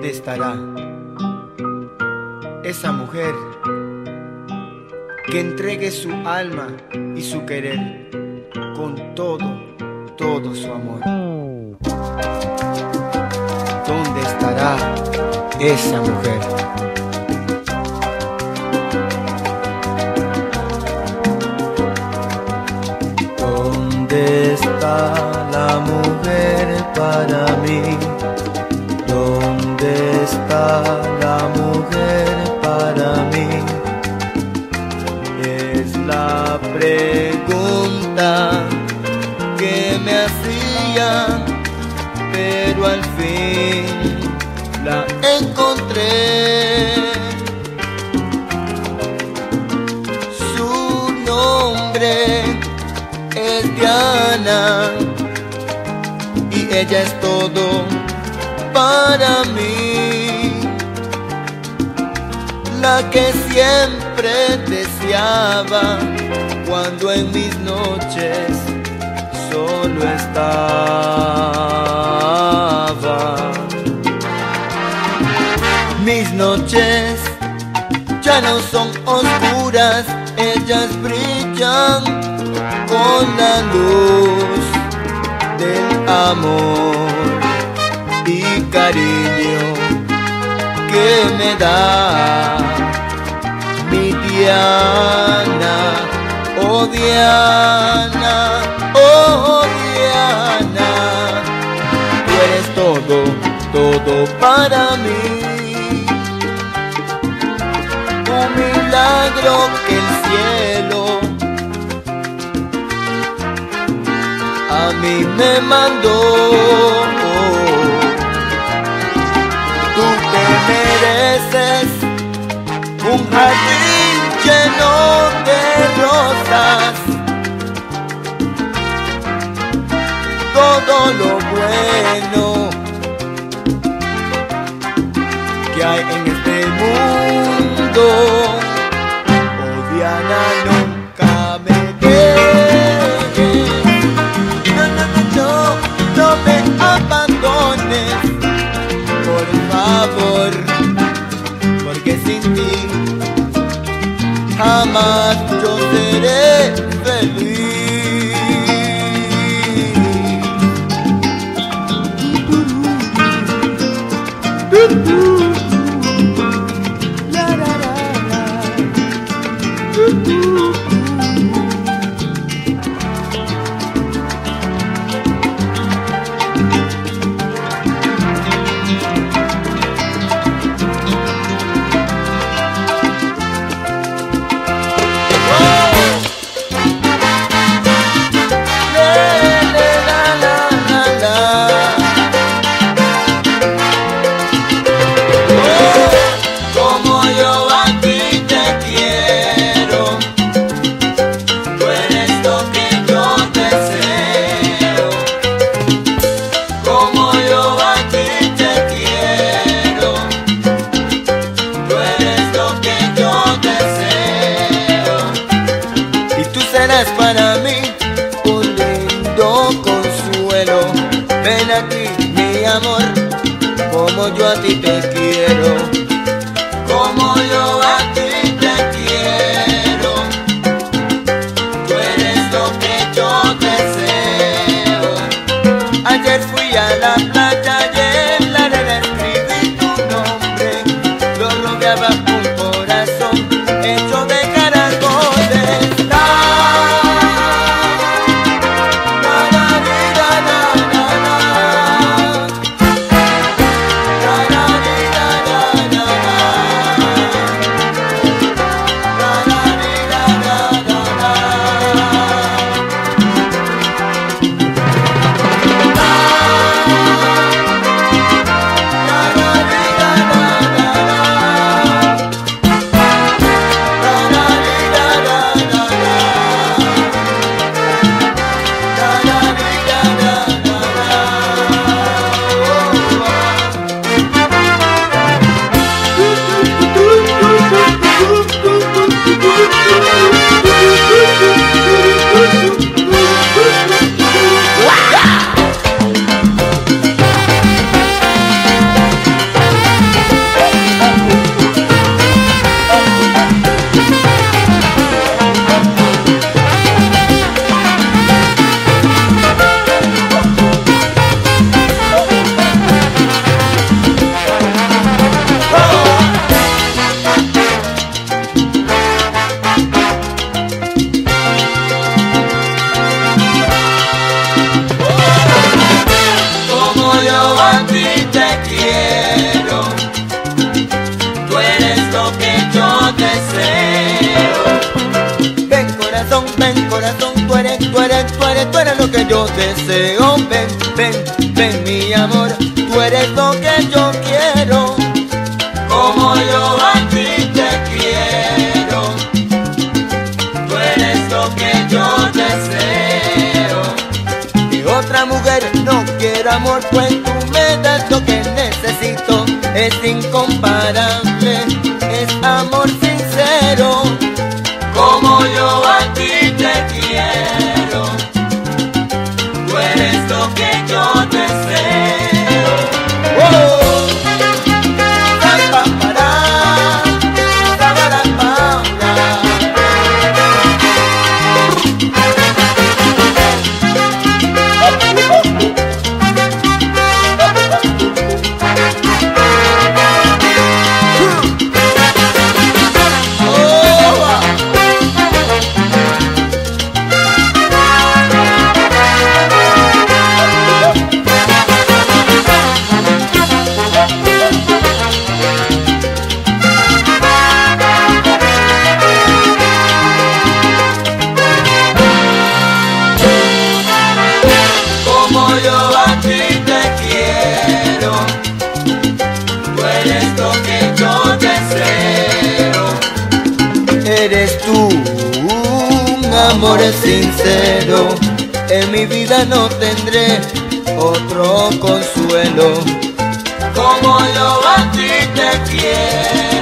¿dónde estará esa mujer que entregue su alma y su querer con todo su amor? ¿Dónde estará esa mujer? ¿Dónde está la mujer para mí? ¿Dónde está la mujer para mí? Es la pregunta que me hacía, pero al fin la encontré. Su nombre es Diana y ella es todo para mí, la que siempre deseaba cuando en mis noches solo estaba. Mis noches ya no son oscuras, ellas brillan con la luz del amor y cariño que me da mi Diana, oh Diana, oh Diana. Tú eres todo para mí, un milagro que el cielo a mí me mandó. Tú te mereces un jardín lleno de rosas, todo lo bueno que hay en este mundo. Oh Diana, nunca me dejes, no me abandones, por favor, porque sin ti jamás yo seré feliz. Para mí un lindo consuelo. Ven aquí, mi amor, como yo a ti te quiero, como yo a ti te quiero. Tú eres lo que yo deseo. Ayer fui a la playa y en la arena escribí tu nombre. Lo rodeaba un corazón hecho de caracoles. que yo deseo. Ven, ven, ven mi amor, tú eres lo que yo quiero, como yo a ti te quiero. Tú eres lo que yo deseo. Y otra mujer no quiero amor, pues tú me das lo que necesito. Es incomparable, es amor sincero, como yo a ti te quiero. Tú eres lo que yo deseo. ¡Oh! Eres tú un amor sincero, en mi vida no tendré otro consuelo, como yo a ti te quiero.